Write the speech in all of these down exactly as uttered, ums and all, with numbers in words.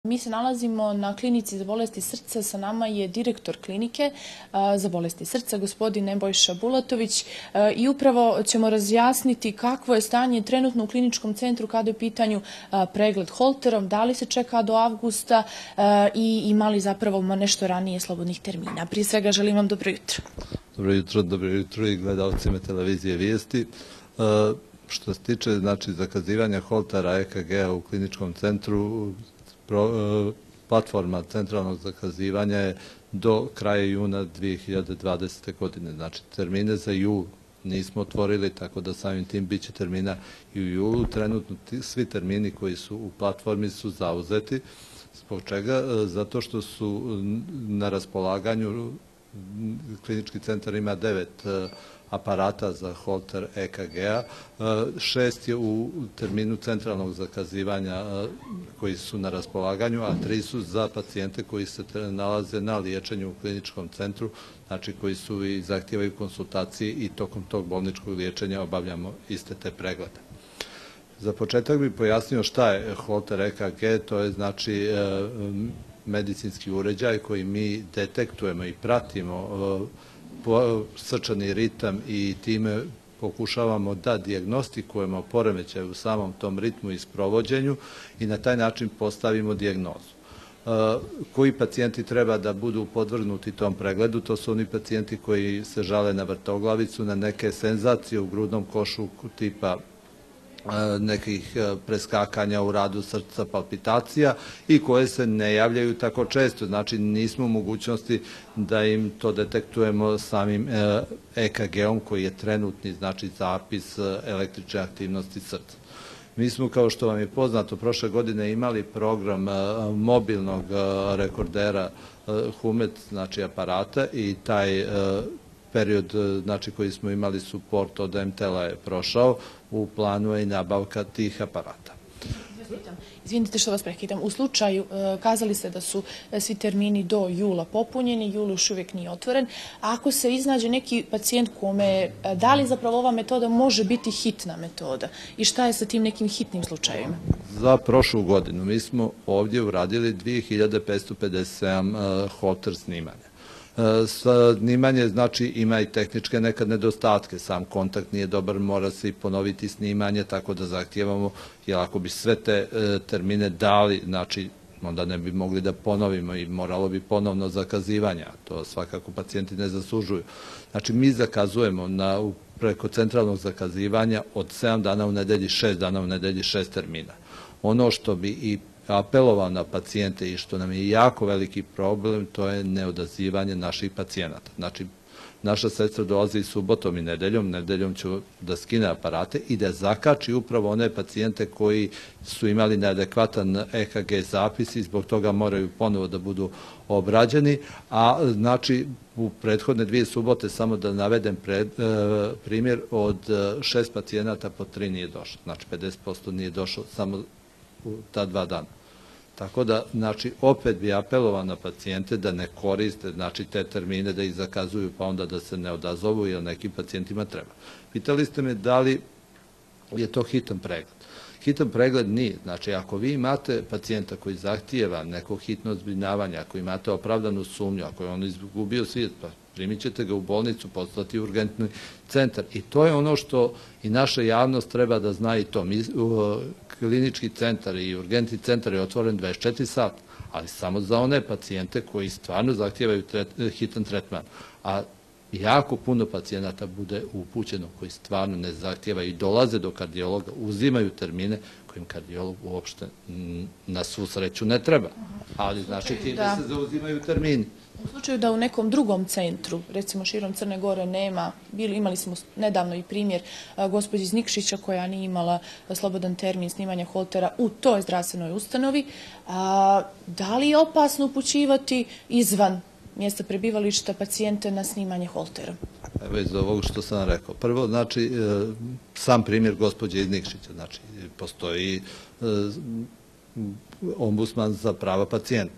Mi se nalazimo na klinici za bolesti srca, sa nama je direktor klinike za bolesti srca, gospodin Nebojša Bulatović, i upravo ćemo razjasniti kakvo je stanje trenutno u kliničkom centru kada je u pitanju pregled holterom, da li se čeka do avgusta i ima li zapravo nešto ranije slobodnih termina. Prije svega želim vam dobro jutro. Dobro jutro, dobro jutro i gledalcima televizije Vijesti. Što se tiče znači, zakazivanja holtera E K G-a u kliničkom centru, platforma centralnog zakazivanja je do kraja juna dve hiljade dvadesete. godine. Znači, termine za jul nismo otvorili, tako da samim tim bit će termina i u julu. Trenutno svi termini koji su u platformi su zauzeti. Zbog čega? Zato što su na raspolaganju, klinički centar ima devet aparata za holter E K G-a, šest je u terminu centralnog zakazivanja koji su na raspolaganju, a tri su za pacijente koji se nalaze na liječenju u kliničkom centru, znači koji su i zahtijevaju konsultacije i tokom tog bolničkog liječenja obavljamo iste te preglede. Za početak bih pojasnio šta je holter E K G, to je znači medicinski uređaj koji mi detektujemo i pratimo srčani ritam i time pokušavamo da dijagnostikujemo poremećaj u samom tom ritmu i sprovođenju i na taj način postavimo dijagnozu. Koji pacijenti treba da budu podvrgnuti tom pregledu? To su oni pacijenti koji se žale na vrtoglavicu, na neke senzacije u grudnom košu tipa nekih preskakanja u radu srca, palpitacija i koje se ne javljaju tako često. Znači, nismo u mogućnosti da im to detektujemo samim E K G-om koji je trenutni, znači zapis električne aktivnosti srca. Mi smo, kao što vam je poznato, prošle godine imali program mobilnog rekordera Humet, znači aparata, i taj period znači, koji smo imali suport od M T L-a je prošao, u planu je i nabavka tih aparata. Izvinite što vas prekidam. U slučaju, kazali ste da su svi termini do jula popunjeni, jul još uvijek nije otvoren. Ako se iznađe neki pacijent kome, da li zapravo ova metoda može biti hitna metoda i šta je sa tim nekim hitnim slučajima? Za prošlu godinu mi smo ovdje uradili dve hiljade petsto pedeset sedam holter snimanja. Snimanje znači ima i tehničke nekad nedostatke, sam kontakt nije dobar, mora se i ponoviti snimanje, tako da zahtijevamo, jer ako bi sve te termine dali, znači onda ne bi mogli da ponovimo i moralo bi ponovno zakazivanje, a to svakako pacijenti ne zaslužuju. Znači mi zakazujemo na, preko centralnog zakazivanja od sedam dana u nedelji, šest dana u nedelji, šest termina. Ono što bi i apelovao na pacijente i što nam je jako veliki problem, to je neodazivanje naših pacijenata. Znači, naša sestra dolazi subotom i nedeljom, nedeljom će da skine aparate i da zakači upravo one pacijente koji su imali neadekvatan E K G zapis i zbog toga moraju ponovo da budu obrađeni, a znači u prethodne dvije subote, samo da navedem primjer, od šest pacijenata po tri nije došlo, znači pedeset posto nije došlo samo u ta dva dana. Tako da, znači, opet bi apelovao na pacijente da ne koriste, znači, te termine, da ih zakazuju, pa onda da se ne odazovu, jer nekim pacijentima treba. Pitali ste me da li je to hitan pregled. Hitan pregled nije. Znači, ako vi imate pacijenta koji zahtijeva neko hitno zbrinjavanje, ako imate opravdanu sumnju, ako je on izgubio svijest, pa primit ćete ga u bolnicu, poslati u urgentni centar. I to je ono što i naša javnost treba da zna i to. Klinički centar i urgentni centar je otvoren dvadeset četiri sata, ali samo za one pacijente koji stvarno zahtijevaju hitan tretman. A jako puno pacijenata bude upućeno koji stvarno ne zahtijevaju i dolaze do kardiologa, uzimaju termine kojim kardiolog uopšte na svu sreću ne treba. Ali znači time se zauzimaju termini. U slučaju da u nekom drugom centru, recimo širom Crne Gore, nema, imali smo nedavno i primjer gospođe iz Nikšića koja nije imala slobodan termin snimanja holtera u toj zdravstvenoj ustanovi, da li je opasno upućivati izvan mjesta prebivališta pacijente na snimanje holtera? Evo iz ovog što sam rekao. Prvo, znači, sam primjer gospođe iz Nikšića, znači, postoji ombudsman za prava pacijenta.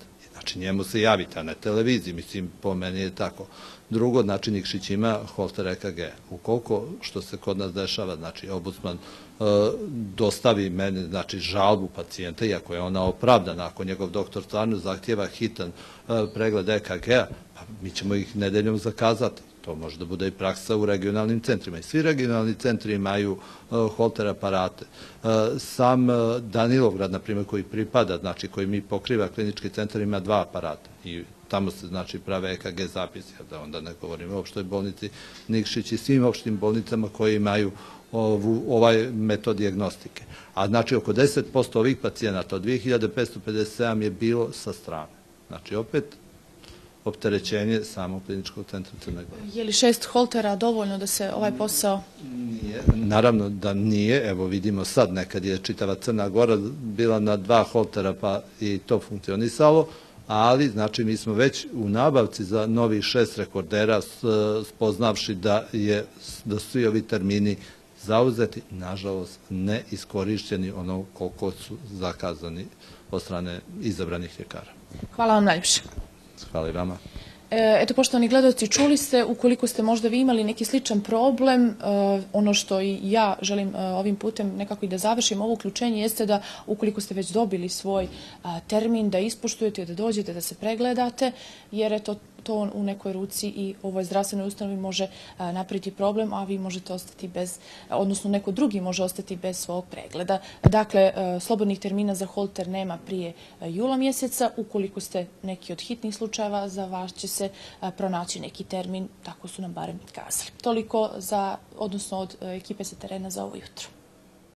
Znači, njemu se javite, na televiziji, mislim, po meni je tako. Drugo, znači, Nikšić ima holter E K G. Ukoliko, što se kod nas dešava, znači, ombudsman dostavi meni, znači, žalbu pacijenta, iako je ona opravdana, ako njegov doktor stvarno zahtjeva hitan pregled E K G-a, pa mi ćemo ih nedeljom zakazati. To može da bude i praksa u regionalnim centrima. I svi regionalni centri imaju holter aparate. Sam Danilovgrad, na primjer, koji pripada, znači koji mi pokriva klinički centar, ima dva aparata. I tamo se, znači, prave E K G zapisi, da onda ne govorimo o opštoj bolnici Nikšić i svim opštim bolnicama koji imaju ovaj metod dijagnostike. A znači, oko deset posto ovih pacijenata od dve hiljade petsto pedeset sedam je bilo sa strane. Znači, opet, opterećenje samog kliničkog centra Crne Gore. Je li šest holtera dovoljno da se ovaj posao... Nije, naravno da nije. Evo vidimo sad, nekad je čitava Crna Gora bila na dva holtera pa i to funkcionisalo, ali znači mi smo već u nabavci za novih šest rekordera spoznavši da, je, da su svi ovi termini zauzeti, nažalost ne iskorišćeni ono koliko su zakazani od strane izabranih ljekara. Hvala vam najljepše. Hvala i vama. Eto, poštovani gledalci, čuli ste, ukoliko ste možda vi imali neki sličan problem, ono što i ja želim ovim putem nekako i da završim ovo uključenje jeste da ukoliko ste već dobili svoj termin, da ispoštujete, da dođete, da se pregledate, jer eto, to u nekoj ruci i ovoj zdravstvenoj ustanovi može napraviti problem, a vi možete ostati bez, odnosno neko drugi može ostati bez svog pregleda. Dakle, slobodnih termina za holter nema prije jula mjeseca. Ukoliko ste neki od hitnih slučajeva, za vas će se pronaći neki termin, tako su nam barem kazali. Toliko za, odnosno od ekipe sa terena za ovo jutro.